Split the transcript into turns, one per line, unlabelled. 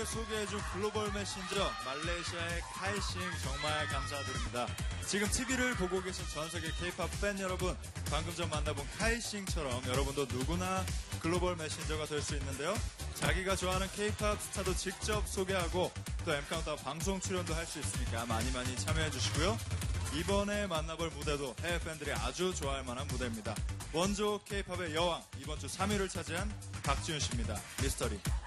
저에게 소개해준 글로벌 메신저 말레이시아의 카이싱 정말 감사드립니다. 지금 TV를 보고 계신 전세계 K-POP 팬 여러분, 방금 전 만나본 카이싱처럼 여러분도 누구나 글로벌 메신저가 될 수 있는데요. 자기가 좋아하는 K-POP 스타도 직접 소개하고 또 M카운트다운 방송 출연도 할 수 있으니까 많이 참여해 주시고요. 이번에 만나볼 무대도 해외 팬들이 아주 좋아할 만한 무대입니다. 원조 K-POP의 여왕, 이번 주 3위를 차지한 박지윤 씨입니다. 미스터리.